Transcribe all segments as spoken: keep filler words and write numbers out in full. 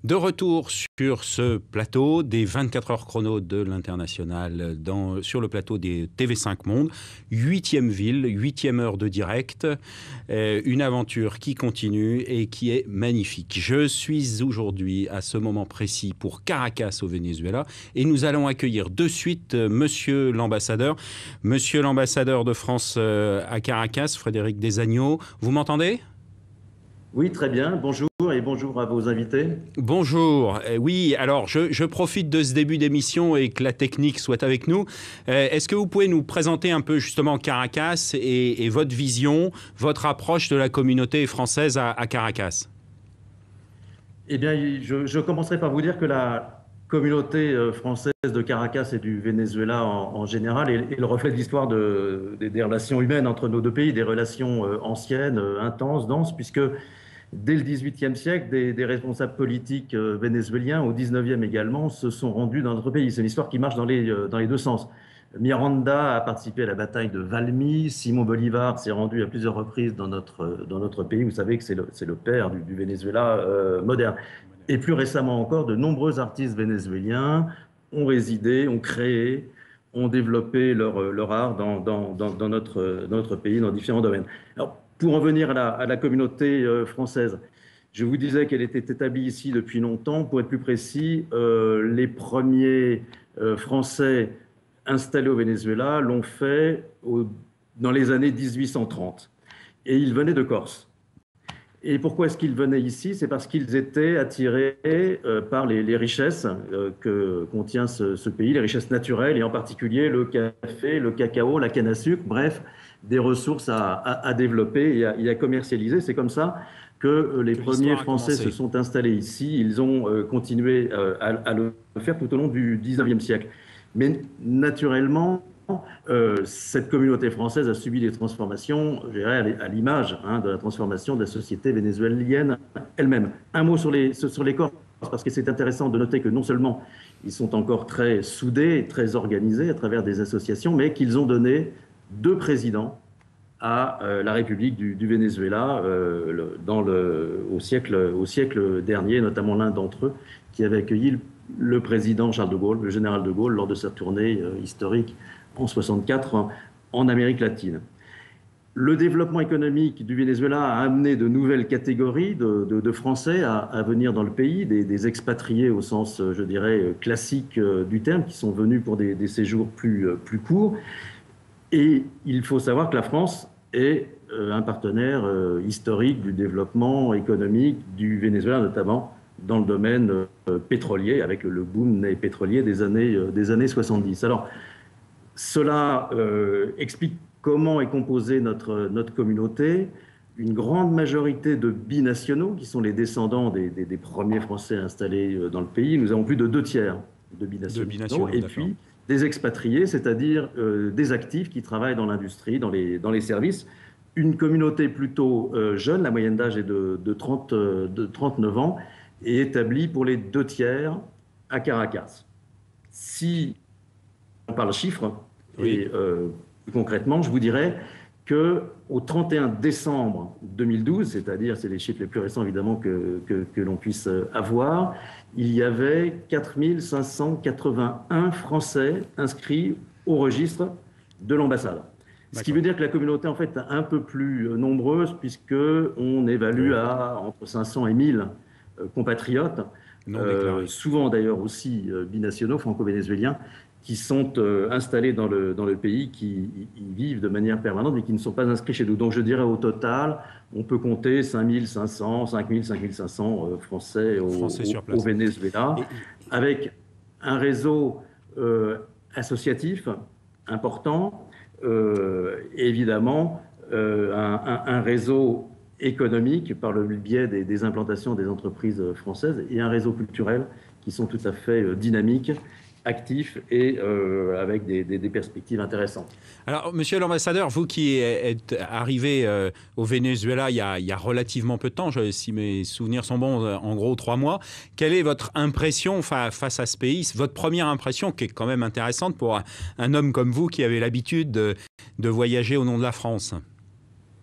De retour sur ce plateau des vingt-quatre heures chrono de l'International, dans, sur le plateau des T V cinq Monde, huitième ville, huitième heure de direct, euh, une aventure qui continue et qui est magnifique. Je suis aujourd'hui à ce moment précis pour Caracas au Venezuela et nous allons accueillir de suite euh, Monsieur l'ambassadeur, Monsieur l'ambassadeur de France euh, à Caracas, Frédéric Desagneaux. Vous m'entendez ? Oui, très bien. Bonjour et bonjour à vos invités. Bonjour. Euh, oui, alors je, je profite de ce début d'émission et que la technique soit avec nous. Euh, est-ce que vous pouvez nous présenter un peu justement Caracas et, et votre vision, votre approche de la communauté française à, à Caracas ? Eh bien, je, je commencerai par vous dire que la communauté française de Caracas et du Venezuela en, en général est, est le reflet de l'histoire de, des, des relations humaines entre nos deux pays, des relations euh, anciennes, euh, intenses, denses, puisque dès le dix-huitième siècle, des, des responsables politiques euh, vénézuéliens, au dix-neuvième également, se sont rendus dans notre pays. C'est une histoire qui marche dans les, euh, dans les deux sens. Miranda a participé à la bataille de Valmy, Simon Bolivar s'est rendu à plusieurs reprises dans notre, dans notre pays. Vous savez que c'est le, c'est le père du, du Venezuela euh, moderne. Et plus récemment encore, de nombreux artistes vénézuéliens ont résidé, ont créé, ont développé leur, leur art dans, dans, dans, dans, notre, dans notre pays, dans différents domaines. Alors, pour en venir à la, à la communauté euh, française, je vous disais qu'elle était établie ici depuis longtemps. Pour être plus précis, euh, les premiers euh, Français installés au Venezuela l'ont fait au, dans les années dix-huit cent trente. Et ils venaient de Corse. Et pourquoi est-ce qu'ils venaient ici? C'est parce qu'ils étaient attirés euh, par les, les richesses euh, que contient ce, ce pays, les richesses naturelles, et en particulier le café, le cacao, la canne à sucre, bref, des ressources à, à, à développer et à, et à commercialiser. C'est comme ça que euh, les que premiers Français se sont installés ici. Ils ont euh, continué euh, à, à le faire tout au long du dix-neuvième siècle. Mais naturellement, Euh, cette communauté française a subi des transformations, je dirais, à l'image hein, de la transformation de la société vénézuélienne elle-même. Un mot sur les, sur les Corses, parce que c'est intéressant de noter que non seulement ils sont encore très soudés, très organisés à travers des associations, mais qu'ils ont donné deux présidents à euh, la République du, du Venezuela euh, le, dans le, au, siècle, au siècle dernier, notamment l'un d'entre eux qui avait accueilli le, le président Charles de Gaulle, le général de Gaulle, lors de sa tournée euh, historique en soixante-quatre en, en Amérique latine. Le développement économique du Venezuela a amené de nouvelles catégories de, de, de Français à, à venir dans le pays, des, des expatriés au sens, je dirais, classique du terme, qui sont venus pour des, des séjours plus, plus courts. Et il faut savoir que la France est un partenaire historique du développement économique du Venezuela, notamment dans le domaine pétrolier, avec le boom pétrolier des années, des années soixante-dix. Alors, cela euh, explique comment est composée notre, notre communauté. Une grande majorité de binationaux, qui sont les descendants des, des, des premiers Français installés dans le pays. Nous avons plus de deux tiers de binationaux. De binationaux et puis des expatriés, c'est-à-dire euh, des actifs qui travaillent dans l'industrie, dans les, dans les services. Une communauté plutôt euh, jeune, la moyenne d'âge est de, de, trente, de trente-neuf ans, et établie pour les deux tiers à Caracas. Si on parle chiffres, oui. Et euh, concrètement, je vous dirais qu'au trente et un décembre deux mille douze, c'est-à-dire, c'est les chiffres les plus récents évidemment que, que, que l'on puisse avoir, il y avait quatre mille cinq cent quatre-vingt-un Français inscrits au registre de l'ambassade. Ce qui veut dire que la communauté en fait est un peu plus nombreuse, puisqu'on évalue à entre cinq cents et mille compatriotes, euh, souvent d'ailleurs aussi euh, binationaux, franco-vénézuéliens, qui sont euh, installés dans le, dans le pays, qui y vivent de manière permanente, mais qui ne sont pas inscrits chez nous. Donc je dirais au total, on peut compter cinq mille cinq cents, cinq mille, cinq mille cinq cents euh, Français au, Français au, au Venezuela, et... avec un réseau euh, associatif important, euh, et évidemment euh, un, un, un réseau économique par le biais des, des implantations des entreprises françaises, et un réseau culturel qui sont tout à fait euh, dynamiques, actifs et euh, avec des, des, des perspectives intéressantes. Alors, monsieur l'ambassadeur, vous qui êtes arrivé euh, au Venezuela il y, a, il y a relativement peu de temps, je, si mes souvenirs sont bons, en gros trois mois, quelle est votre impression fa face à ce pays, votre première impression qui est quand même intéressante pour un, un homme comme vous qui avait l'habitude de, de voyager au nom de la France?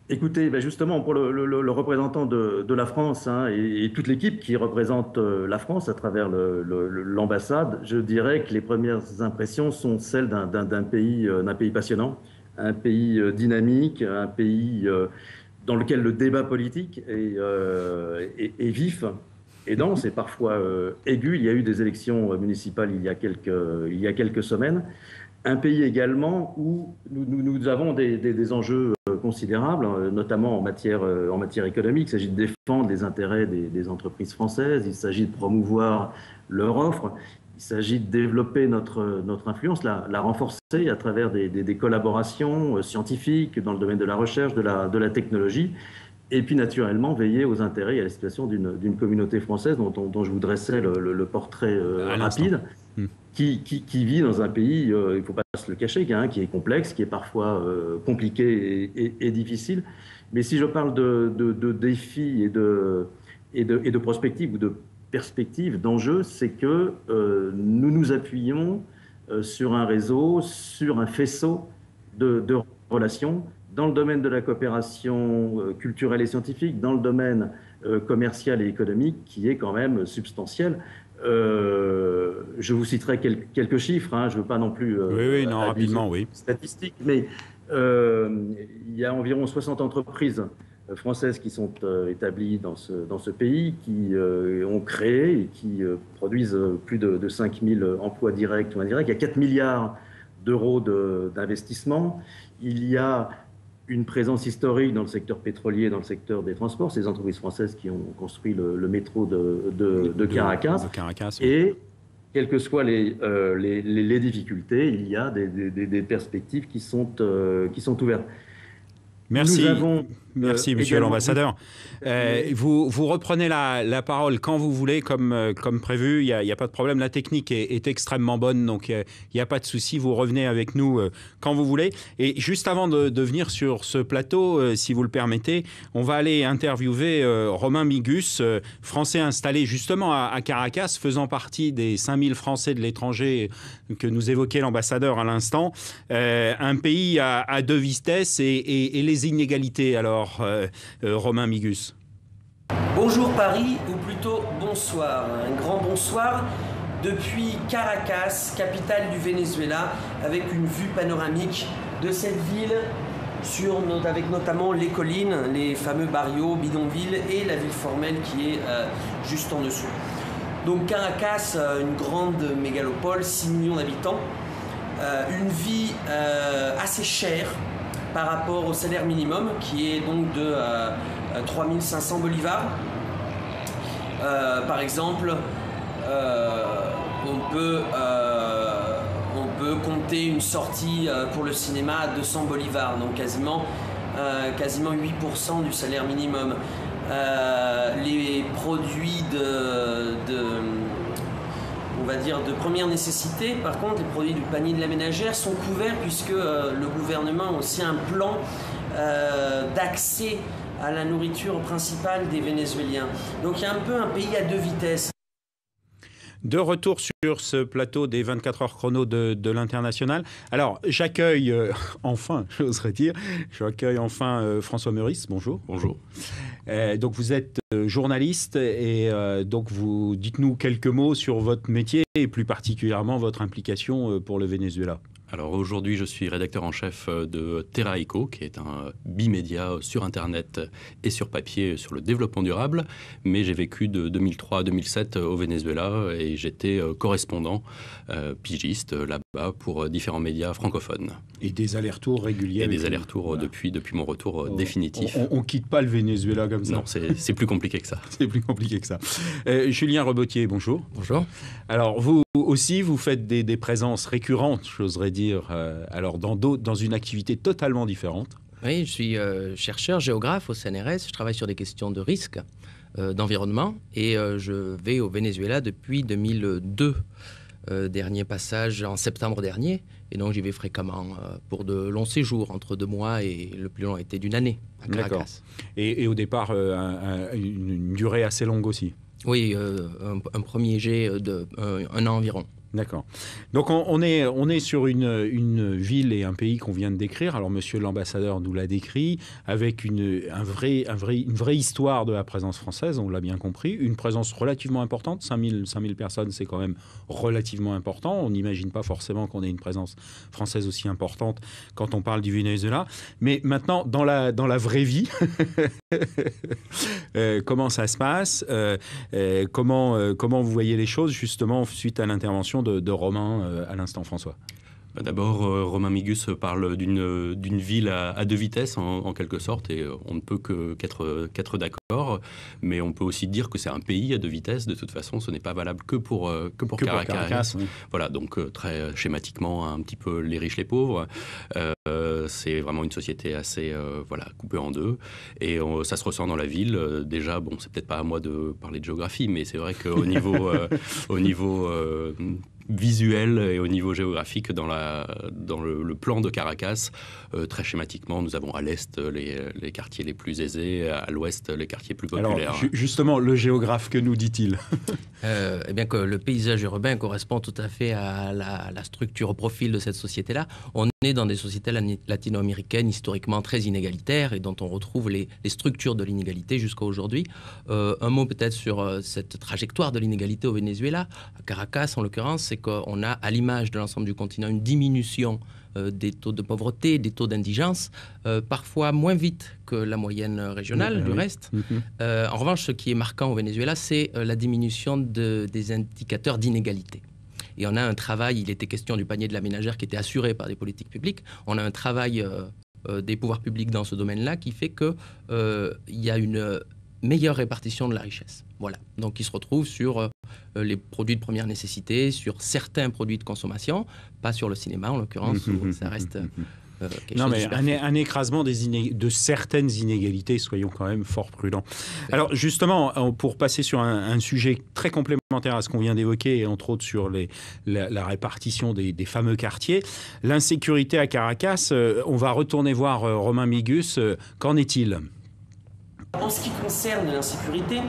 Écoutez, ben justement, pour le, le- le représentant de, de la France hein, et, et toute l'équipe qui représente euh, la France à travers le- le- l'ambassade, je dirais que les premières impressions sont celles d'un d'un- d'un pays, euh, d'un pays passionnant, un pays euh, dynamique, un pays euh, dans lequel le débat politique est, euh, est- est vif et dense et parfois euh, aigu. Il y a eu des élections euh, municipales il y a quelques, il y a quelques semaines. Un pays également où nous, nous- nous avons des, des- des enjeux euh, considérables, euh, notamment en matière, euh, en matière économique. Il s'agit de défendre les intérêts des, des entreprises françaises, il s'agit de promouvoir leur offre, il s'agit de développer notre, notre influence, la, la renforcer à travers des, des- des collaborations euh, scientifiques dans le domaine de la recherche, de la, de la technologie. Et puis naturellement veiller aux intérêts et à la situation d'une d'une communauté française dont, dont- dont je vous dressais le, le- le portrait euh, À l'instant. rapide, Hmm. qui, qui- qui vit dans un pays, euh, il ne faut pas se le cacher, hein, qui est complexe, qui est parfois euh, compliqué et, et- et difficile. Mais si je parle de, de- de défis et de, et de, et de prospectives ou de perspectives, d'enjeux, c'est que euh, nous nous appuyons euh, sur un réseau, sur un faisceau de, de relations dans le domaine de la coopération euh, culturelle et scientifique, dans le domaine euh, commercial et économique, qui est quand même substantiel. Euh, je vous citerai quel- quelques chiffres, hein, je ne veux pas non plus Oui, euh, oui, non, abuser rapidement, des oui. statistiques, mais euh, il y a environ soixante entreprises euh, françaises qui sont euh, établies dans ce, dans ce pays, qui euh, ont créé et qui euh, produisent euh, plus de, de cinq mille emplois directs ou indirects. Il y a quatre milliards d'euros de- d'investissement. Il y a une présence historique dans le secteur pétrolier, dans le secteur des transports. C'est les entreprises françaises qui ont construit le, le métro de, de- de Caracas. De Caracas, oui. Et quelles que soient les, euh, les, les- les difficultés, il y a des, des- des perspectives qui sont, euh, qui sont ouvertes. Merci. Nous avons euh, Merci, monsieur également- l'ambassadeur. Euh, vous, vous reprenez la, la parole quand vous voulez, comme, euh, comme prévu. Il n'y a, a pas de problème. La technique est, est extrêmement bonne, donc il n'y a pas de souci. Vous revenez avec nous euh, quand vous voulez. Et juste avant de, de venir sur ce plateau, euh, si vous le permettez, on va aller interviewer euh, Romain Migus, euh, Français installé justement à, à Caracas, faisant partie des cinq mille Français de l'étranger que nous évoquait l'ambassadeur à l'instant. Euh, un pays à, à deux vitesses et, et, et les inégalités. Alors, euh, euh, Romain Migus. Bonjour Paris, ou plutôt bonsoir. Un grand bonsoir depuis Caracas, capitale du Venezuela, avec une vue panoramique de cette ville, sur, avec notamment les collines, les fameux barrios, bidonvilles, et la ville formelle qui est euh, juste en dessous. Donc Caracas, une grande mégalopole, six millions d'habitants, euh, une vie euh, assez chère par rapport au salaire minimum, qui est donc de euh, trois mille cinq cents bolivars. Euh, par exemple, euh, on, peut, euh, on peut compter une sortie euh, pour le cinéma à deux cents bolivars, donc quasiment, euh, quasiment huit pour cent du salaire minimum. Euh, les produits de, de, on va dire de première nécessité, par contre, les produits du panier de la ménagère sont couverts puisque euh, le gouvernement a aussi un plan euh, d'accès à la nourriture principale des Vénézuéliens. Donc il y a un peu un pays à deux vitesses. De retour sur ce plateau des vingt-quatre heures chrono de, de l'International. Alors, j'accueille euh, enfin, j'oserais dire, j'accueille enfin euh, François Meurice. Bonjour. Bonjour. Euh, donc, vous êtes euh, journaliste et euh, donc vous dites-nous quelques mots sur votre métier et plus particulièrement votre implication euh, pour le Venezuela. Alors aujourd'hui, je suis rédacteur en chef de Terra Eco, qui est un bimédia sur Internet et sur papier sur le développement durable. Mais j'ai vécu de deux mille trois à deux mille sept au Venezuela et j'étais correspondant, euh, pigiste là-bas pour différents médias francophones. Et des allers-retours réguliers. Et des allers-retours voilà. depuis, depuis mon retour oh, définitif. On ne quitte pas le Venezuela comme ça. Non, c'est plus compliqué que ça. C'est plus compliqué que ça. Euh, Julien Rebotier, bonjour. Bonjour. Alors, vous aussi, vous faites des, des présences récurrentes, j'oserais dire, euh, alors dans, dans une activité totalement différente. Oui, je suis euh, chercheur, géographe au C N R S. Je travaille sur des questions de risque, euh, d'environnement. Et euh, je vais au Venezuela depuis deux mille deux. Euh, dernier passage en septembre dernier. Et donc, j'y vais fréquemment euh, pour de longs séjours, entre deux mois et le plus long a été d'une année à Caracas. Et, et au départ, euh, un, un, une, une durée assez longue aussi. Oui, euh, un, un premier jet de euh, un an environ. D'accord. Donc on, on, est, on est sur une, une ville et un pays qu'on vient de décrire. Alors monsieur l'ambassadeur nous l'a décrit, avec une, un vrai, un vrai, une vraie histoire de la présence française, on l'a bien compris. Une présence relativement importante, cinq mille personnes, c'est quand même relativement important. On n'imagine pas forcément qu'on ait une présence française aussi importante quand on parle du Venezuela. Mais maintenant, dans la, dans la vraie vie, euh, comment ça se passe euh, euh, comment, euh, comment vous voyez les choses, justement, suite à l'intervention de, de Romain euh, à l'instant, François? D'abord, euh, Romain Migus parle d'une d'une ville à, à deux vitesses, en, en quelque sorte, et on ne peut que qu'être qu'être d'accord. Mais on peut aussi dire que c'est un pays à deux vitesses. De toute façon, ce n'est pas valable que pour, euh, que pour que Caracas. Pour Caracas oui. Voilà, donc euh, très schématiquement, un petit peu les riches, les pauvres. Euh, c'est vraiment une société assez euh, voilà, coupée en deux. Et on, ça se ressent dans la ville. Euh, déjà, bon, c'est peut-être pas à moi de parler de géographie, mais c'est vrai qu'au niveau... Euh, au niveau euh, visuel et au niveau géographique dans, la, dans le, le plan de Caracas. Euh, très schématiquement, nous avons à l'est les, les quartiers les plus aisés, à l'ouest les quartiers plus populaires. Alors, ju justement, le géographe, que nous dit-il? euh, Eh bien que le paysage urbain correspond tout à fait à la, la structure, au profil de cette société-là. On est dans des sociétés latino-américaines historiquement très inégalitaires et dont on retrouve les, les structures de l'inégalité jusqu'à aujourd'hui. Euh, un mot peut-être sur euh, cette trajectoire de l'inégalité au Venezuela. À Caracas, en l'occurrence, c'est qu'on a, à l'image de l'ensemble du continent, une diminution euh, des taux de pauvreté, des taux d'indigence, euh, parfois moins vite que la moyenne régionale, mmh, du oui. reste. Mmh. Euh, en revanche, ce qui est marquant au Venezuela, c'est euh, la diminution de, des indicateurs d'inégalité. Et on a un travail, il était question du panier de la ménagère qui était assuré par des politiques publiques. On a un travail euh, euh, des pouvoirs publics dans ce domaine-là qui fait qu'il euh, y a une meilleure répartition de la richesse. Voilà. Donc, il se retrouve sur euh, les produits de première nécessité, sur certains produits de consommation, pas sur le cinéma en l'occurrence, où ça reste... Euh, non, mais un, un écrasement des iné de certaines inégalités, soyons quand même fort prudents. Alors justement, pour passer sur un, un sujet très complémentaire à ce qu'on vient d'évoquer, et entre autres sur les, la, la répartition des, des fameux quartiers, l'insécurité à Caracas, euh, on va retourner voir euh, Romain Migus. Euh, qu'en est-il? En ce qui concerne l'insécurité,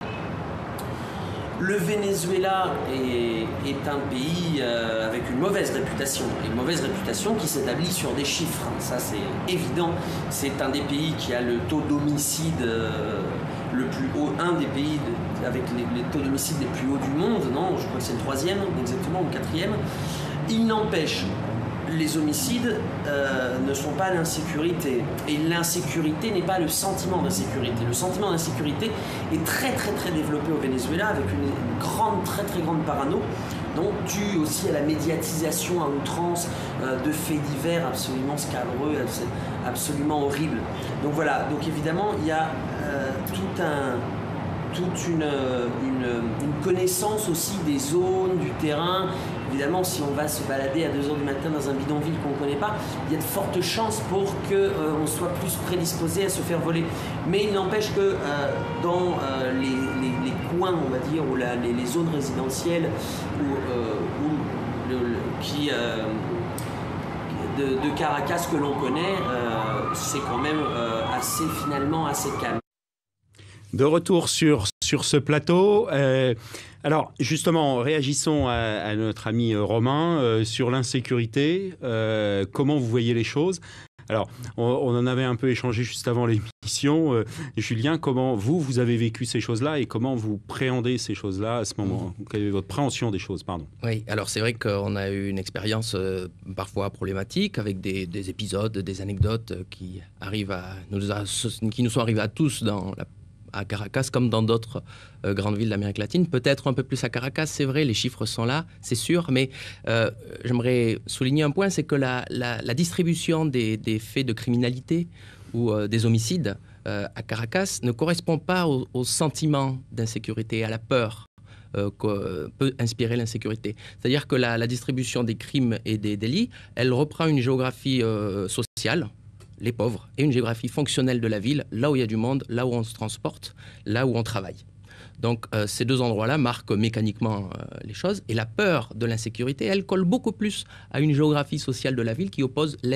le Venezuela est, est un pays euh, avec une mauvaise réputation, et une mauvaise réputation qui s'établit sur des chiffres. Ça, c'est évident. C'est un des pays qui a le taux d'homicide euh, le plus haut, un des pays de, avec les, les taux d'homicide les plus hauts du monde, non? Je crois que c'est le troisième, exactement, ou le quatrième. Il n'empêche, les homicides euh, ne sont pas l'insécurité. Et l'insécurité n'est pas le sentiment d'insécurité. Le sentiment d'insécurité est très très très développé au Venezuela avec une grande, très très grande parano, donc due aussi à la médiatisation à outrance euh, de faits divers absolument scabreux, absolument horribles. Donc voilà, donc évidemment il y a euh, tout un... toute une, une, une connaissance aussi des zones, du terrain. Évidemment, si on va se balader à deux heures du matin dans un bidonville qu'on ne connaît pas, il y a de fortes chances pour qu'on euh, soit plus prédisposé à se faire voler. Mais il n'empêche que euh, dans euh, les, les, les coins, on va dire, ou la, les, les zones résidentielles où, euh, où le, le, qui, euh, de, de Caracas que l'on connaît, euh, c'est quand même euh, assez, finalement assez calme. De retour sur, sur ce plateau. Euh, alors, justement, réagissons à, à notre ami Romain euh, sur l'insécurité. Euh, comment vous voyez les choses? Alors, on, on en avait un peu échangé juste avant l'émission. Euh, Julien, comment vous, vous avez vécu ces choses-là et comment vous préhendez ces choses-là à ce moment? Quelle est votre préhension des choses, pardon? Oui, alors c'est vrai qu'on a eu une expérience euh, parfois problématique avec des, des épisodes, des anecdotes qui, arrivent à, nous a, qui nous sont arrivés à tous dans la à Caracas comme dans d'autres euh, grandes villes d'Amérique latine. Peut-être un peu plus à Caracas, c'est vrai, les chiffres sont là, c'est sûr, mais euh, j'aimerais souligner un point, c'est que la, la, la distribution des, des faits de criminalité ou euh, des homicides euh, à Caracas ne correspond pas au, au sentiment d'insécurité, à la peur euh, que peut inspirer l'insécurité. C'est-à-dire que la, la distribution des crimes et des délits, elle reprend une géographie euh, sociale, les pauvres, et une géographie fonctionnelle de la ville, là où il y a du monde, là où on se transporte, là où on travaille. Donc euh, ces deux endroits-là marquent mécaniquement euh, les choses, et la peur de l'insécurité, elle colle beaucoup plus à une géographie sociale de la ville qui oppose l'Est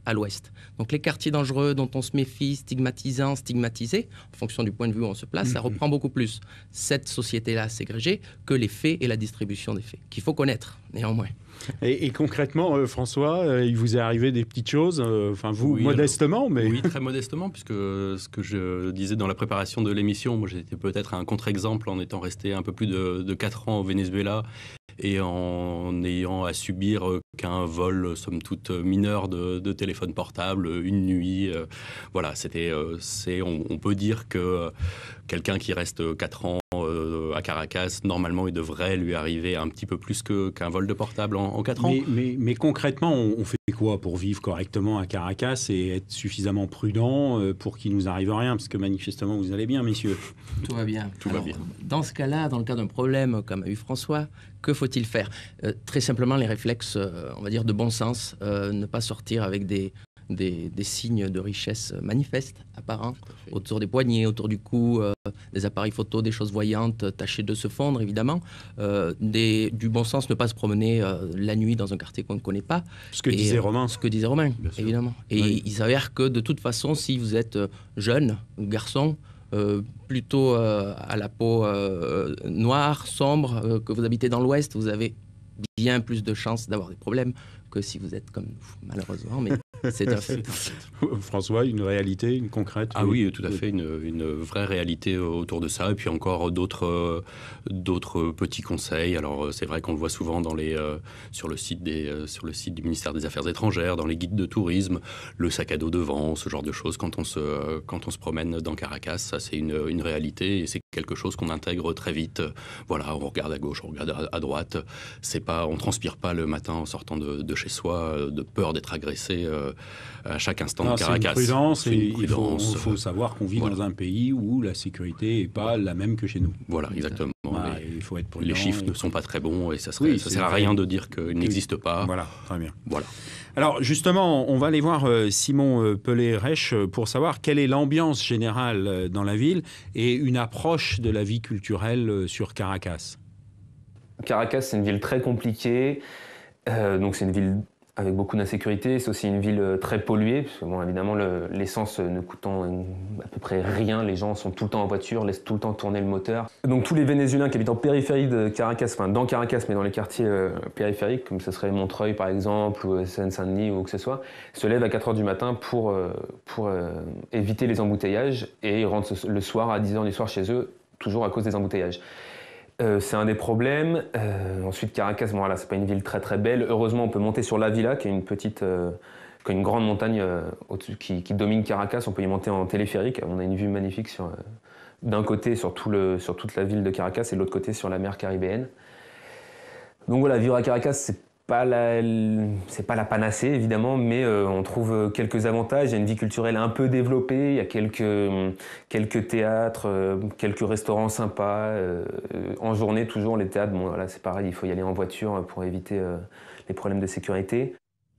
à l'ouest. Donc les quartiers dangereux dont on se méfie, stigmatisants, stigmatisés, en fonction du point de vue où on se place, mmh. ça reprend beaucoup plus cette société-là ségrégée que les faits et la distribution des faits, qu'il faut connaître néanmoins. Et, et concrètement, euh, François, euh, il vous est arrivé des petites choses, euh, enfin vous, oui, modestement, mais... Oui, très modestement, puisque ce que je disais dans la préparation de l'émission, moi j'étais peut-être un contre-exemple en étant resté un peu plus de, de quatre ans au Venezuela et en ayant à subir qu'un vol, somme toute, mineur de, de téléphone portable, une nuit. Euh, voilà, c'était, euh, c'est, on, on peut dire que euh, quelqu'un qui reste quatre ans euh, à Caracas, normalement, il devrait lui arriver un petit peu plus que, qu'un vol de portable en, en quatre ans. Mais, mais, mais concrètement, on, on fait quoi pour vivre correctement à Caracas et être suffisamment prudent euh, pour qu'il ne nous arrive rien? Parce que manifestement, vous allez bien, messieurs. Tout va bien. Tout Alors, va bien. Dans ce cas-là, dans le cas d'un problème comme a eu François, que faut-il faire? euh, Très simplement, les réflexes, euh, on va dire, de bon sens. Euh, ne pas sortir avec des, des, des signes de richesse manifestes, apparents, autour des poignets, autour du cou, euh, des appareils photo, des choses voyantes, tâcher de se fondre, évidemment. Euh, des, du bon sens, ne pas se promener euh, la nuit dans un quartier qu'on ne connaît pas. Ce que Et, disait Romain. Ce que disait Romain, évidemment. Et oui. il s'avère que, de toute façon, si vous êtes jeune, garçon, Euh, plutôt euh, à la peau euh, noire, sombre, euh, que vous habitez dans l'Ouest, vous avez bien plus de chances d'avoir des problèmes que si vous êtes comme nous, malheureusement, mais c'est un fait. François, une réalité, une concrète? Ah oui, tout à fait, une, une vraie réalité autour de ça. Et puis encore d'autres, euh, d'autres petits conseils. Alors c'est vrai qu'on le voit souvent dans les, euh, sur, le site des, euh, sur le site du ministère des Affaires étrangères, dans les guides de tourisme, le sac à dos devant, ce genre de choses. Quand on se, euh, quand on se promène dans Caracas, ça c'est une, une réalité et c'est quelque chose qu'on intègre très vite. Voilà, on regarde à gauche, on regarde à, à droite. C'est pas, on transpire pas le matin en sortant de, de chez soi, de peur d'être agressé euh, à chaque instant non, de Caracas. C'est une prudence, c'est une et prudence. Il faut, faut savoir qu'on vit voilà. dans un pays où la sécurité n'est pas voilà. la même que chez nous. Voilà, exactement. Bah, les, il faut être prudent. Les chiffres et... ne sont pas très bons et ça ne oui, sert à rien de dire qu'ils n'existent pas. Voilà, très bien. Voilà. Alors justement, on va aller voir euh, Simon euh, Pellet-Rech pour savoir quelle est l'ambiance générale euh, dans la ville et une approche de la vie culturelle euh, sur Caracas. Caracas, c'est une ville très compliquée. Euh, donc c'est une ville avec beaucoup d'insécurité, c'est aussi une ville très polluée, parce que bon, évidemment le, l'essence ne coûtant à peu près rien, les gens sont tout le temps en voiture, laissent tout le temps tourner le moteur. Donc tous les Vénézuéliens qui habitent en périphérie de Caracas, enfin dans Caracas, mais dans les quartiers euh, périphériques, comme ce serait Montreuil par exemple, ou Seine-Saint-Denis ou où que ce soit, se lèvent à quatre heures du matin pour, euh, pour euh, éviter les embouteillages et ils rentrent le soir à dix heures du soir chez eux, toujours à cause des embouteillages. Euh, c'est un des problèmes. Euh, ensuite, Caracas, bon, voilà, c'est pas une ville très très belle. Heureusement, on peut monter sur la Villa, qui est une petite, euh, qui est une grande montagne euh, qui, qui domine Caracas. On peut y monter en téléphérique. On a une vue magnifique sur, euh, d'un côté sur, tout le, sur toute la ville de Caracas et de l'autre côté sur la mer caribéenne. Donc voilà, vivre à Caracas, c'est pas la, c'est pas la panacée évidemment, mais euh, on trouve quelques avantages. Il y a une vie culturelle un peu développée, il y a quelques, quelques théâtres, euh, quelques restaurants sympas. Euh, en journée, toujours les théâtres, bon voilà, c'est pareil, il faut y aller en voiture pour éviter euh, les problèmes de sécurité.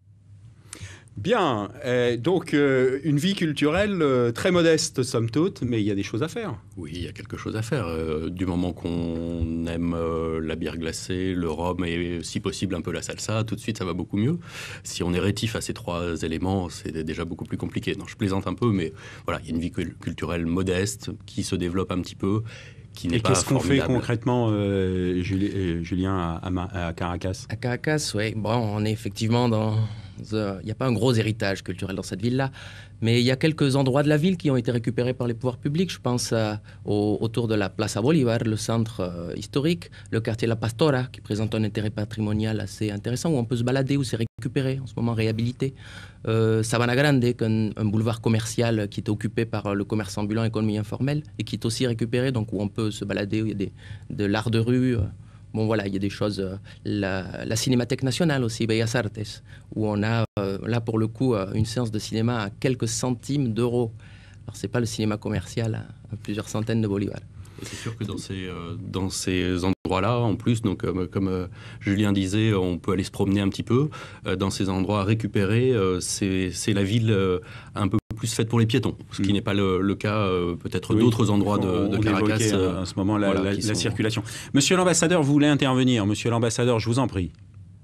Bien, euh, donc euh, une vie culturelle euh, très modeste somme toute, mais il y a des choses à faire. Oui, il y a quelque chose à faire. Euh, du moment qu'on aime euh, la bière glacée, le rhum et si possible un peu la salsa, tout de suite ça va beaucoup mieux. Si on est rétif à ces trois éléments, c'est déjà beaucoup plus compliqué. Non, je plaisante un peu, mais voilà, il y a une vie culturelle modeste qui se développe un petit peu. Qui n'est et pas qu'est-ce qu'on formidable. fait concrètement, euh, Julien, à, à, à Caracas? À Caracas, oui. Bon, on est effectivement dans... Il n'y a pas un gros héritage culturel dans cette ville-là, mais il y a quelques endroits de la ville qui ont été récupérés par les pouvoirs publics. Je pense à, au, autour de la Plaza Bolívar, le centre euh, historique, le quartier La Pastora, qui présente un intérêt patrimonial assez intéressant, où on peut se balader, où c'est récupéré, en ce moment réhabilité. Euh, Sabana Grande, un, un boulevard commercial qui est occupé par le commerce ambulant et l'économie informelle, et qui est aussi récupéré, donc où on peut se balader, où il y a des, de l'art de rue. Euh, Bon, voilà, il y a des choses. Euh, la, la Cinémathèque nationale aussi, Bellas Artes, où on a, euh, là, pour le coup, euh, une séance de cinéma à quelques centimes d'euros. Alors, c'est pas le cinéma commercial à, à plusieurs centaines de bolivars. C'est sûr que dans ces, euh, dans ces endroits-là, en plus, donc, euh, comme euh, Julien disait, on peut aller se promener un petit peu. Euh, dans ces endroits récupérés, euh, c'est, c'est la ville euh, un peu plus faite pour les piétons, ce qui mmh. n'est pas le, le cas euh, peut-être oui, d'autres endroits de, de Caracas. Euh, à ce moment, la, voilà, la, la sont... circulation. Monsieur l'ambassadeur, vous voulez intervenir? Monsieur l'ambassadeur, je vous en prie.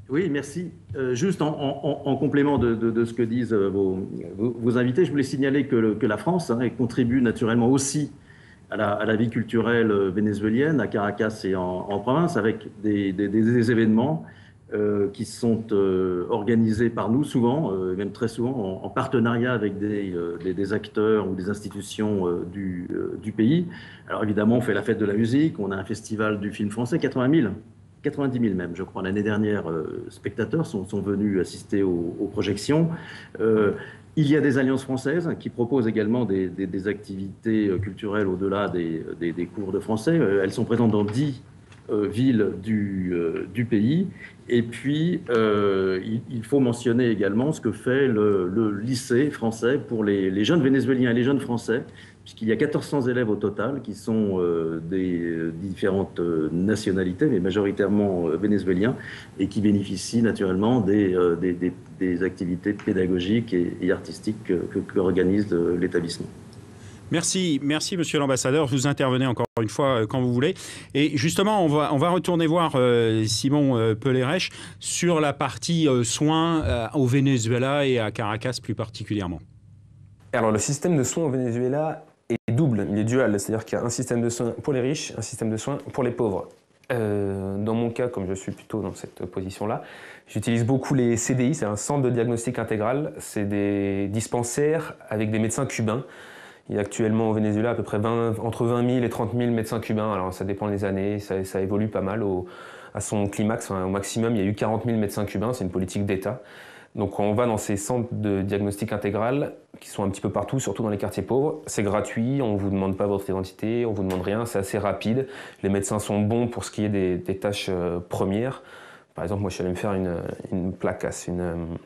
Oui, merci. Euh, juste en, en, en complément de, de, de ce que disent vos, vos, vos invités, je voulais signaler que, le, que la France hein, contribue naturellement aussi à la, à la vie culturelle vénézuélienne, à Caracas et en, en province, avec des, des, des événements euh, qui sont euh, organisés par nous souvent, euh, même très souvent, en, en partenariat avec des, euh, des, des acteurs ou des institutions euh, du, euh, du pays. Alors évidemment, on fait la fête de la musique, on a un festival du film français, quatre-vingt mille. quatre-vingt-dix mille même, je crois. L'année dernière, euh, spectateurs sont, sont venus assister aux, aux projections. Euh, il y a des alliances françaises qui proposent également des, des, des activités culturelles au-delà des, des, des cours de français. Euh, elles sont présentes dans dix euh, villes du, euh, du pays. Et puis, euh, il, il faut mentionner également ce que fait le, le lycée français pour les, les jeunes vénézuéliens et les jeunes français, puisqu'il y a mille quatre cents élèves au total qui sont euh, des euh, différentes euh, nationalités, mais majoritairement euh, vénézuéliens, et qui bénéficient naturellement des, euh, des, des, des activités pédagogiques et, et artistiques que, que, que organise euh, l'établissement. Merci, merci Monsieur l'ambassadeur. Vous intervenez encore une fois euh, quand vous voulez. Et justement, on va, on va retourner voir euh, Simon euh, Pellerech sur la partie euh, soins euh, au Venezuela et à Caracas plus particulièrement. Alors le système de soins au Venezuela est double, il est dual, c'est-à-dire qu'il y a un système de soins pour les riches, un système de soins pour les pauvres. Euh, dans mon cas, comme je suis plutôt dans cette position-là, j'utilise beaucoup les C D I, c'est un centre de diagnostic intégral, c'est des dispensaires avec des médecins cubains. Il y a actuellement au Venezuela à peu près vingt, entre vingt mille et trente mille médecins cubains, alors ça dépend des années, ça, ça évolue pas mal. Au, à son climax, enfin, au maximum, il y a eu quarante mille médecins cubains, c'est une politique d'État. Donc on va dans ces centres de diagnostic intégral qui sont un petit peu partout, surtout dans les quartiers pauvres. C'est gratuit, on ne vous demande pas votre identité, on ne vous demande rien, c'est assez rapide. Les médecins sont bons pour ce qui est des, des tâches euh, premières. Par exemple, moi je suis allé me faire une, une placasse, une,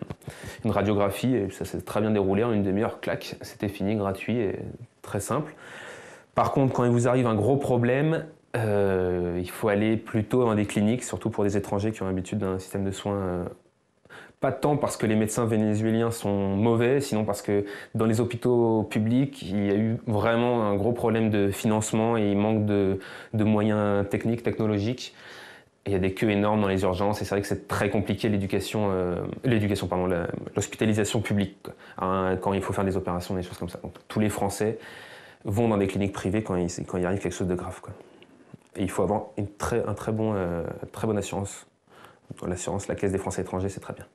une radiographie, et ça s'est très bien déroulé en une demi-heure, clac, c'était fini, gratuit et très simple. Par contre, quand il vous arrive un gros problème, euh, il faut aller plutôt dans des cliniques, surtout pour des étrangers qui ont l'habitude d'un système de soins euh, pas tant parce que les médecins vénézuéliens sont mauvais, sinon parce que dans les hôpitaux publics, il y a eu vraiment un gros problème de financement et il manque de, de moyens techniques, technologiques. Et il y a des queues énormes dans les urgences et c'est vrai que c'est très compliqué l'éducation, euh, l'éducation, pardon, l'hospitalisation publique, hein, quand il faut faire des opérations, des choses comme ça. Donc, tous les Français vont dans des cliniques privées quand il, quand il arrive quelque chose de grave, quoi. Et il faut avoir une très, un très bon, euh, très bonne assurance. L'assurance, la Caisse des Français étrangers, c'est très bien.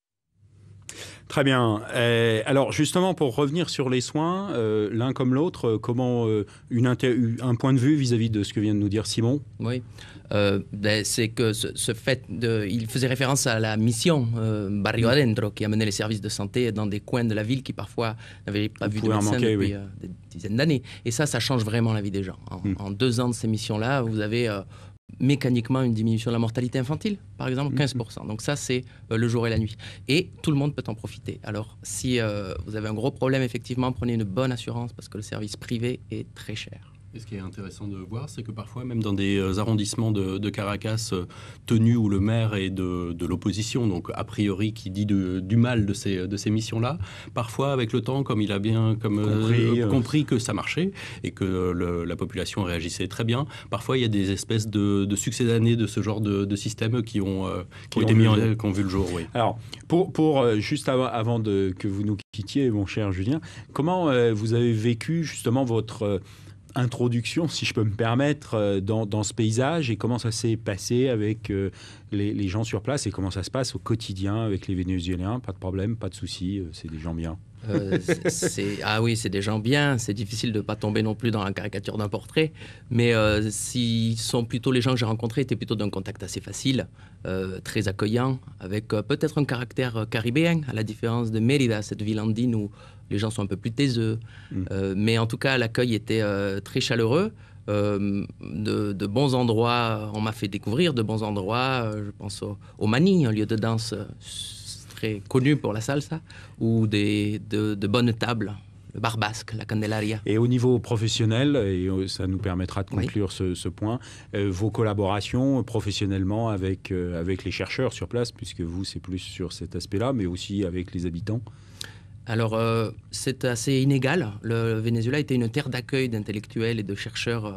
Très bien. Euh, alors justement, pour revenir sur les soins, euh, l'un comme l'autre, euh, comment euh, une un point de vue vis-à-vis de ce que vient de nous dire Simon? Oui, euh, ben, c'est que ce, ce fait, de, il faisait référence à la mission euh, Barrio Adentro qui amenait les services de santé dans des coins de la ville qui parfois n'avaient pas Vous vu de médecin manquer, depuis oui. euh, des dizaines d'années. Et ça, ça change vraiment la vie des gens. En, hum. en deux ans de ces missions-là, vous avez... Euh, mécaniquement une diminution de la mortalité infantile, par exemple, quinze pour cent. Donc ça, c'est euh, le jour et la nuit. Et tout le monde peut en profiter. Alors, si euh, vous avez un gros problème, effectivement, prenez une bonne assurance parce que le service privé est très cher. Et ce qui est intéressant de voir, c'est que parfois, même dans des arrondissements de, de Caracas euh, tenus où le maire est de, de l'opposition, donc a priori qui dit de, du mal de ces, de ces missions-là, parfois avec le temps, comme il a bien comme, compris, euh, euh... compris que ça marchait et que le, la population réagissait très bien, parfois il y a des espèces de, de succès d'année de ce genre de, de systèmes qui ont, euh, qui ont, été mis en, qui ont vu le jour. Oui. Alors, pour, pour euh, juste avant, avant de, que vous nous quittiez, mon cher Julien, comment euh, vous avez vécu justement votre... Euh, introduction, si je peux me permettre, dans, dans ce paysage et comment ça s'est passé avec euh, les, les gens sur place et comment ça se passe au quotidien avec les Vénézuéliens? Pas de problème, pas de souci, c'est des gens bien. Euh, c'est, ah oui, c'est des gens bien. C'est difficile de ne pas tomber non plus dans la caricature d'un portrait. Mais euh, s'ils sont plutôt les gens que j'ai rencontrés, étaient plutôt d'un contact assez facile, euh, très accueillant, avec euh, peut-être un caractère caribéen, à la différence de Mérida, cette ville andine où les gens sont un peu plus taiseux. Mmh. Euh, mais en tout cas, l'accueil était euh, très chaleureux. Euh, de, de bons endroits, on m'a fait découvrir de bons endroits. Euh, je pense au, au Mani, un lieu de danse euh, très connu pour la salsa, ou des, de, de bonnes tables, le bar basque, la Candelaria. Et au niveau professionnel, et ça nous permettra de conclure oui. ce, ce point, euh, vos collaborations professionnellement avec, euh, avec les chercheurs sur place, puisque vous, c'est plus sur cet aspect-là, mais aussi avec les habitants? Alors, euh, c'est assez inégal. Le Venezuela était une terre d'accueil d'intellectuels et de chercheurs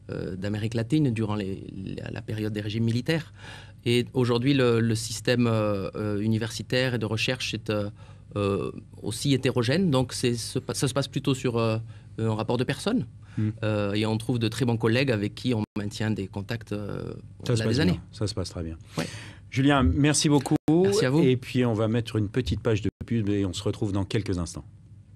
euh, d'Amérique latine durant les, la période des régimes militaires. Et aujourd'hui, le, le système euh, universitaire et de recherche est euh, euh, aussi hétérogène. Donc, c'est, ça se passe plutôt sur euh, un rapport de personnes. Mmh. Euh, et on trouve de très bons collègues avec qui on maintient des contacts euh, au-delà des années. Bien. Ça se passe très bien. Ouais. Julien, merci beaucoup. Merci à vous. Et puis, on va mettre une petite page de pub et on se retrouve dans quelques instants.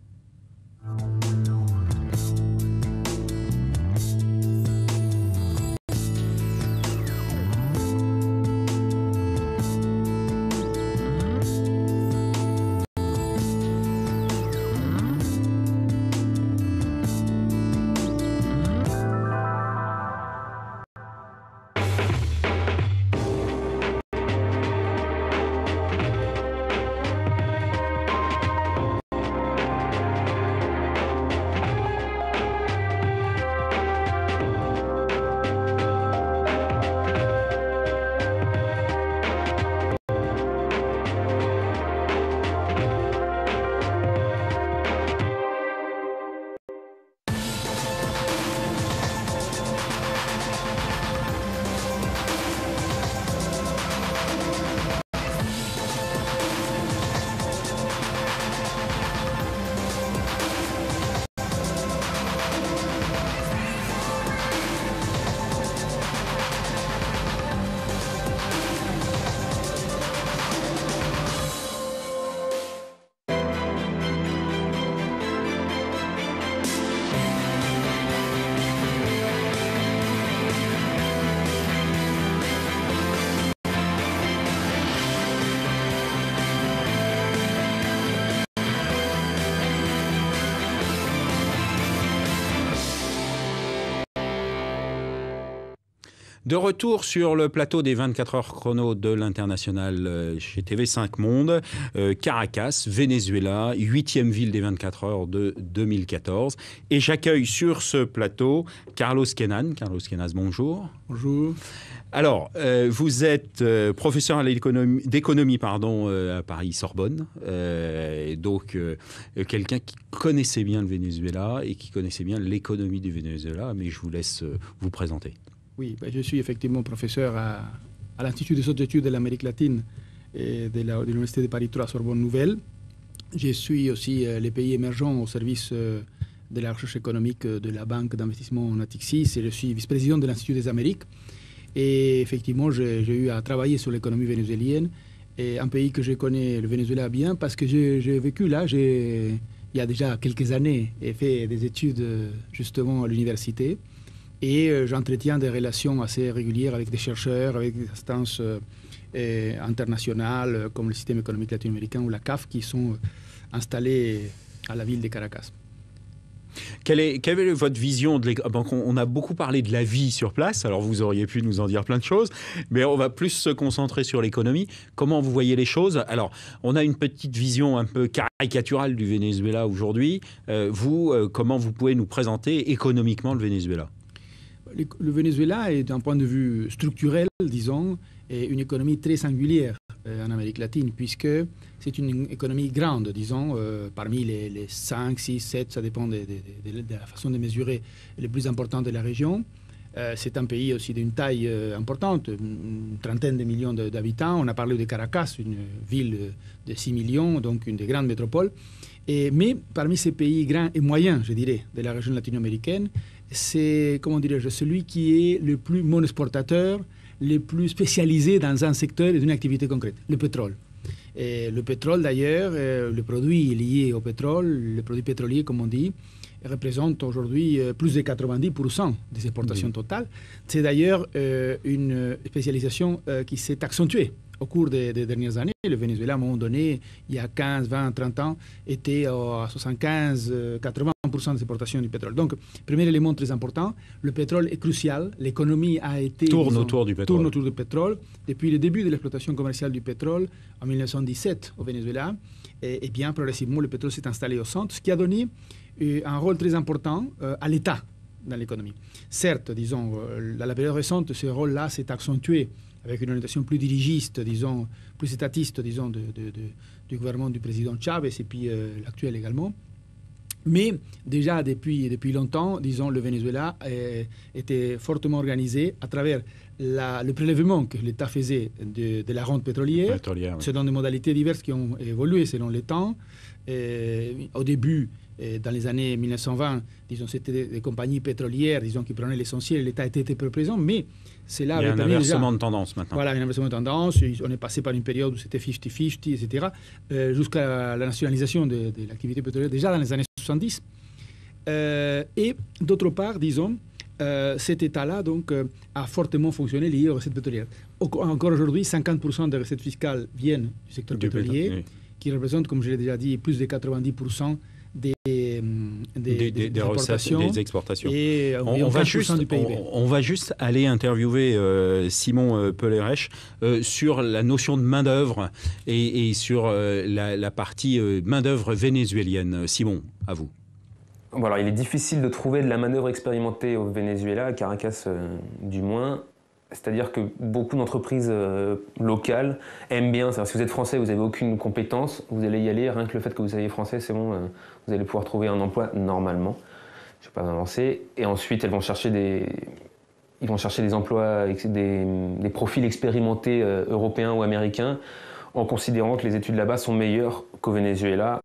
De retour sur le plateau des vingt-quatre heures chrono de l'international chez T V cinq Monde, euh, Caracas, Venezuela, huitième ville des vingt-quatre heures de deux mille quatorze. Et j'accueille sur ce plateau Carlos Quenan. Carlos Quenas, bonjour. Bonjour. Alors, euh, vous êtes euh, professeur d'économie pardon, euh, à Paris-Sorbonne, euh, donc euh, quelqu'un qui connaissait bien le Venezuela et qui connaissait bien l'économie du Venezuela, mais je vous laisse euh, vous présenter. Oui, ben je suis effectivement professeur à, à l'Institut des hautes études de l'Amérique latine et de, la, de l'Université de Paris trois Sorbonne Nouvelle. Je suis aussi euh, les pays émergents au service euh, de la recherche économique de la Banque d'investissement Natixis et je suis vice-président de l'Institut des Amériques. Et effectivement, j'ai, j'ai eu à travailler sur l'économie vénézuélienne, et un pays que je connais, le Venezuela, bien, parce que j'ai, j'ai vécu là, j'ai, il y a déjà quelques années, et fait des études justement à l'université. Et euh, j'entretiens des relations assez régulières avec des chercheurs, avec des instances euh, internationales euh, comme le système économique latino-américain ou la C A F qui sont euh, installées à la ville de Caracas. Quelle est, quelle est votre vision de l'économie ? On a beaucoup parlé de la vie sur place, alors vous auriez pu nous en dire plein de choses, mais on va plus se concentrer sur l'économie. Comment vous voyez les choses ? Alors, on a une petite vision un peu caricaturale du Venezuela aujourd'hui. Euh, vous, euh, comment vous pouvez nous présenter économiquement le Venezuela ? Le Venezuela est, d'un point de vue structurel, disons, une économie très singulière en Amérique latine, puisque c'est une économie grande, disons, euh, parmi les, les cinq, six, sept, ça dépend de, de, de, de la façon de mesurer, les plus importantes de la région. Euh, c'est un pays aussi d'une taille euh, importante, une trentaine de millions de, d'habitants. On a parlé de Caracas, une ville de six millions, donc une des grandes métropoles. Et, mais parmi ces pays grands et moyens, je dirais, de la région latino-américaine, c'est, comment dirais-je, celui qui est le plus monoexportateur, le plus spécialisé dans un secteur et d'une activité concrète, le pétrole. Et le pétrole, d'ailleurs, euh, le produit lié au pétrole, le produit pétrolier, comme on dit, représente aujourd'hui euh, plus de quatre-vingt-dix pour cent des exportations mmh. totales. C'est d'ailleurs euh, une spécialisation euh, qui s'est accentuée au cours des, des dernières années. Le Venezuela, à un moment donné, il y a quinze, vingt, trente ans, était à soixante-quinze à quatre-vingts pour cent des exportations du pétrole. Donc, premier élément très important, le pétrole est crucial. L'économie a été... Tourne disons, autour du pétrole. Tourne autour du pétrole. Depuis le début de l'exploitation commerciale du pétrole, en mille neuf cent dix-sept, au Venezuela, et, et bien progressivement, le pétrole s'est installé au centre, ce qui a donné euh, un rôle très important euh, à l'État dans l'économie. Certes, disons, euh, dans la période récente, ce rôle-là s'est accentué avec une orientation plus dirigiste, disons, plus étatiste, disons, de, de, de, du gouvernement du président Chavez et puis euh, l'actuel également. Mais déjà depuis, depuis longtemps, disons, le Venezuela euh, était fortement organisé à travers la, le prélèvement que l'État faisait de, de la rente pétrolière, Pétrolière, oui. selon des modalités diverses qui ont évolué selon le temps. Euh, au début, euh, dans les années mille neuf cent vingt, disons, c'était des, des compagnies pétrolières, disons, qui prenaient l'essentiel, l'État était, était peu présent, mais c'est là... Il y a un permis inversement déjà, de tendance maintenant. Voilà, un inversement de tendance. On est passé par une période où c'était cinquante cinquante, et cetera, euh, jusqu'à la, la nationalisation de, de l'activité pétrolière, déjà dans les années soixante-dix. Euh, et d'autre part, disons, euh, cet État-là donc, euh, a fortement fonctionné lié aux recettes pétrolières. Encore aujourd'hui, cinquante pour cent des recettes fiscales viennent du secteur Du pétrolier, pétrole, oui. qui représente, comme je l'ai déjà dit, plus de quatre-vingt-dix pour cent des, des, Des, des, des des recettes, importations des exportations. et On, environ on va quinze pour cent juste, du P I B. on, on va juste aller interviewer euh, Simon euh, Pellerech euh, sur la notion de main-d'œuvre et, et sur euh, la, la partie euh, main-d'œuvre vénézuélienne. Simon, à vous. Bon, alors, il est difficile de trouver de la manœuvre expérimentée au Venezuela, à Caracas euh, du moins. C'est-à-dire que beaucoup d'entreprises euh, locales aiment bien. Si vous êtes français, vous n'avez aucune compétence, vous allez y aller. Rien que le fait que vous soyez français, c'est bon, euh, vous allez pouvoir trouver un emploi normalement. Je ne vais pas avancer. Et ensuite, elles vont chercher des, ils vont chercher des emplois, des, des profils expérimentés euh, européens ou américains, en considérant que les études là-bas sont meilleures qu'au Venezuela.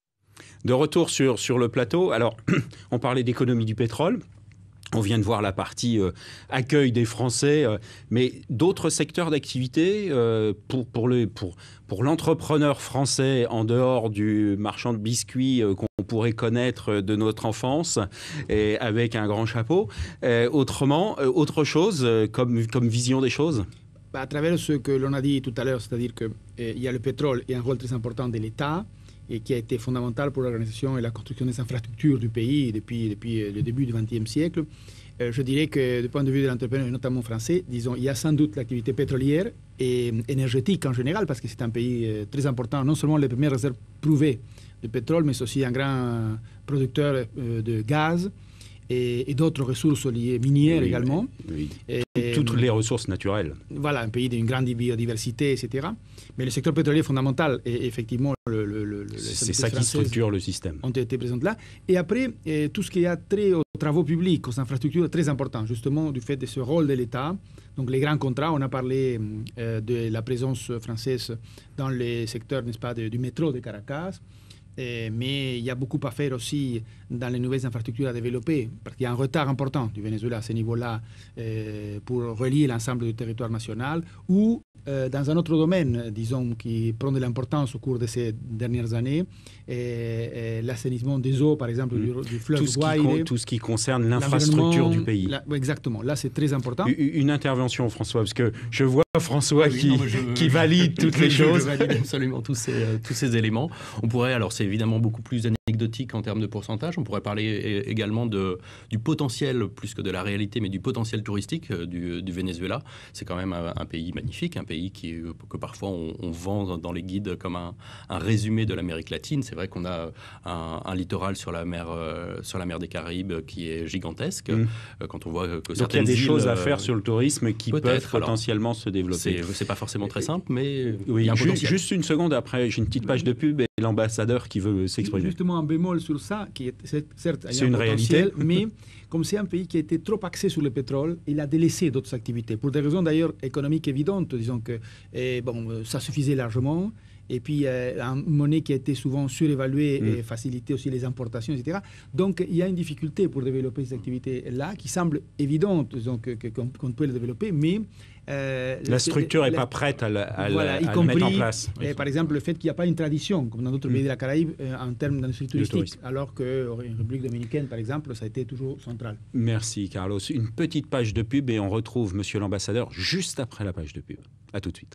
De retour sur, sur le plateau, alors on parlait d'économie du pétrole. On vient de voir la partie euh, accueil des Français, euh, mais d'autres secteurs d'activité euh, pour, pour, le, pour, pour l'entrepreneur français en dehors du marchand de biscuits euh, qu'on pourrait connaître de notre enfance et avec un grand chapeau. Euh, autrement, euh, autre chose euh, comme, comme vision des choses? Bah, à travers ce que l'on a dit tout à l'heure, c'est-à-dire qu'il euh, y a le pétrole et un rôle très important de l'État, et qui a été fondamental pour l'organisation et la construction des infrastructures du pays depuis, depuis le début du vingtième siècle. Euh, je dirais que du point de vue de l'entrepreneur, notamment français, disons, il y a sans doute l'activité pétrolière et énergétique en général, parce que c'est un pays euh, très important, non seulement les premières réserves prouvées de pétrole, mais aussi un grand producteur euh, de gaz et, et d'autres ressources liées minières Oui, également. Oui. Et, Toutes les ressources naturelles. Voilà, un pays d'une grande biodiversité, et cetera. Mais le secteur pétrolier est fondamental, et effectivement, le, le, le, c'est ça qui structure le système. Ont été présentes là. Et après, eh, tout ce qui a trait aux travaux publics, aux infrastructures, est très important, justement, du fait de ce rôle de l'État. Donc, les grands contrats, on a parlé euh, de la présence française dans les secteurs, n'est-ce pas, de, du métro de Caracas. Eh, mais il y a beaucoup à faire aussi dans les nouvelles infrastructures à développer, parce qu'il y a un retard important du Venezuela à ce niveau-là eh, pour relier l'ensemble du territoire national, ou euh, dans un autre domaine, disons, qui prend de l'importance au cours de ces dernières années, eh, eh, l'assainissement des eaux, par exemple, mmh. du, du fleuve tout ce, Guaire, qui, tout ce qui concerne l'infrastructure du pays. La, exactement, là c'est très important. Une intervention, François, parce que je vois François oui, qui, non, je, qui valide toutes les je, choses. Je valide absolument tous ces, euh, tous ces éléments. On pourrait, alors c'est évidemment beaucoup plus anecdotique en termes de pourcentage, on pourrait parler également de, du potentiel, plus que de la réalité, mais du potentiel touristique euh, du, du Venezuela. C'est quand même un, un pays magnifique, un pays qui, que parfois on, on vend dans les guides comme un, un résumé de l'Amérique latine. C'est vrai qu'on a un, un littoral sur la, mer, euh, sur la mer des Caraïbes qui est gigantesque. Mmh. Euh, quand on voit que Donc il y a des îles, choses à faire sur le tourisme qui peuvent potentiellement alors, se développer. C'est pas forcément très simple, mais oui, il y a un ju potentiel. Juste une seconde, après j'ai une petite page de pub et l'ambassadeur qui veut s'exprimer. Justement, un bémol sur ça, qui est certes c'est une réalité, mais comme c'est un pays qui a été trop axé sur le pétrole, il a délaissé d'autres activités, pour des raisons d'ailleurs économiques évidentes, disons que eh, bon, ça suffisait largement. Et puis, euh, une monnaie qui a été souvent surévaluée mmh. et faciliter aussi les importations, et cetera. Donc, il y a une difficulté pour développer ces activités-là qui semble évidente, disons, qu'on que, qu'on, qu'on peut les développer, mais... Euh, la structure n'est pas prête à, la, à, voilà, la, à compris, le mettre en place. Et, par exemple, le fait qu'il n'y a pas une tradition, comme dans d'autres mmh. pays de la Caraïbe, euh, en termes d'industrie touristique, alors qu'en République dominicaine, par exemple, ça a été toujours central. Merci, Carlos. Une petite page de pub et on retrouve Monsieur l'ambassadeur juste après la page de pub. À tout de suite.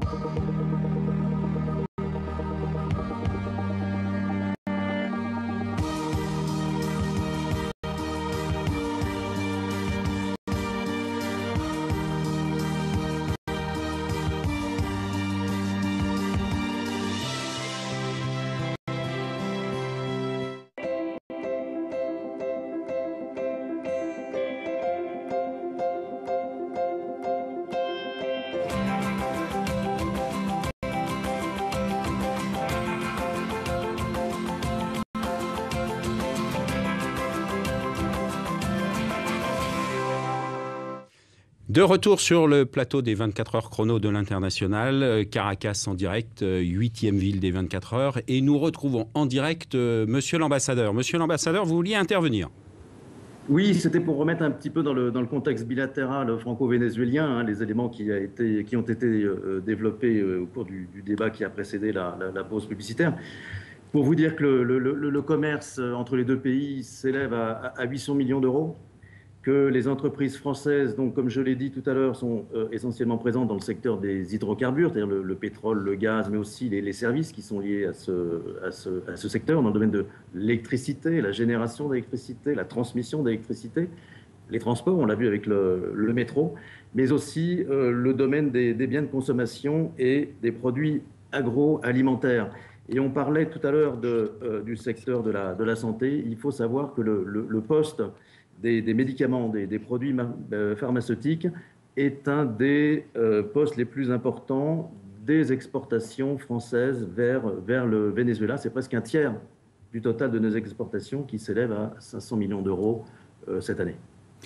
De retour sur le plateau des vingt-quatre heures chrono de l'International, Caracas en direct, huitième ville des vingt-quatre heures. Et nous retrouvons en direct euh, Monsieur l'ambassadeur. Monsieur l'ambassadeur, vous vouliez intervenir? Oui, c'était pour remettre un petit peu dans le, dans le contexte bilatéral franco-vénézuélien, hein, les éléments qui, a été, qui ont été euh, développés euh, au cours du, du débat qui a précédé la, la, la pause publicitaire. Pour vous dire que le, le, le, le commerce entre les deux pays s'élève à, à huit cents millions d'euros, que les entreprises françaises, donc, comme je l'ai dit tout à l'heure, sont euh, essentiellement présentes dans le secteur des hydrocarbures, c'est-à-dire le, le pétrole, le gaz, mais aussi les, les services qui sont liés à ce, à, ce, à ce secteur, dans le domaine de l'électricité, la génération d'électricité, la transmission d'électricité, les transports, on l'a vu avec le, le métro, mais aussi euh, le domaine des, des biens de consommation et des produits agroalimentaires. Et on parlait tout à l'heure de, euh, du secteur de la, de la santé. Il faut savoir que le, le, le poste Des, des médicaments, des, des produits euh, pharmaceutiques est un des euh, postes les plus importants des exportations françaises vers, vers le Venezuela. C'est presque un tiers du total de nos exportations qui s'élève à cinq cents millions d'euros euh, cette année.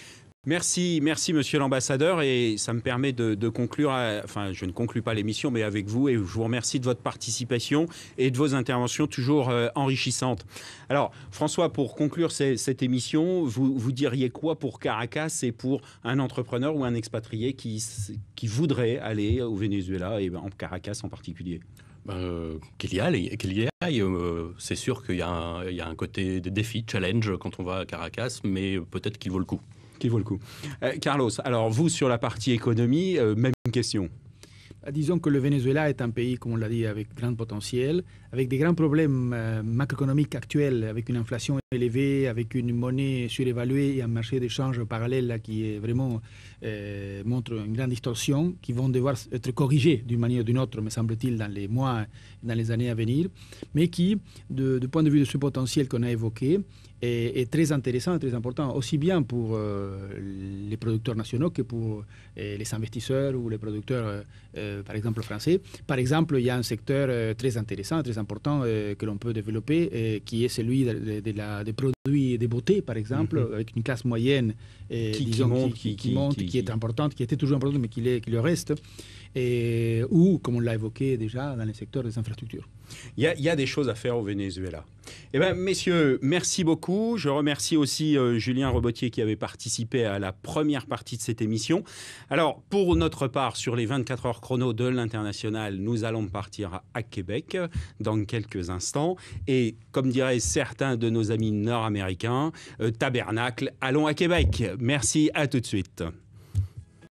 Merci, merci Monsieur l'ambassadeur, et ça me permet de, de conclure, à, enfin je ne conclus pas l'émission, mais avec vous, et je vous remercie de votre participation et de vos interventions toujours euh, enrichissantes. Alors François, pour conclure ces, cette émission, vous, vous diriez quoi pour Caracas et pour un entrepreneur ou un expatrié qui, qui voudrait aller au Venezuela, et en Caracas en particulier? Euh, qu'il y aille, qu'il y aille. Euh, c'est sûr qu'il y a, un, il y a un côté de défi, challenge quand on va à Caracas, mais peut-être qu'il vaut le coup. Qui vaut le coup. Euh, Carlos, alors vous, sur la partie économie, euh, même question. Disons que le Venezuela est un pays, comme on l'a dit, avec grand potentiel, avec des grands problèmes euh, macroéconomiques actuels, avec une inflation élevée, avec une monnaie surévaluée et un marché d'échange parallèle là, qui est vraiment euh, montre une grande distorsion, qui vont devoir être corrigées d'une manière ou d'une autre, me semble-t-il, dans les mois, dans les années à venir, mais qui, du point de vue de ce potentiel qu'on a évoqué, est, est très intéressant et très important, aussi bien pour euh, les producteurs nationaux que pour euh, les investisseurs ou les producteurs, euh, par exemple, français. Par exemple, il y a un secteur euh, très intéressant, très important euh, que l'on peut développer, euh, qui est celui de, de, de la, des produits de beauté, par exemple, mm-hmm. avec une classe moyenne euh, qui, disons, qui monte, qui, qui, qui, qui, monte qui, qui est importante, qui était toujours importante, mais qui, est, qui le reste, et, ou, comme on l'a évoqué déjà, dans le secteur des infrastructures. Il y a, il y a des choses à faire au Venezuela. Eh bien, messieurs, merci beaucoup. Je remercie aussi euh, Julien Rebotier qui avait participé à la première partie de cette émission. Alors, pour notre part, sur les vingt-quatre heures chrono de l'International, nous allons partir à Québec dans quelques instants. Et comme diraient certains de nos amis nord-américains, euh, tabernacle, allons à Québec. Merci, à tout de suite.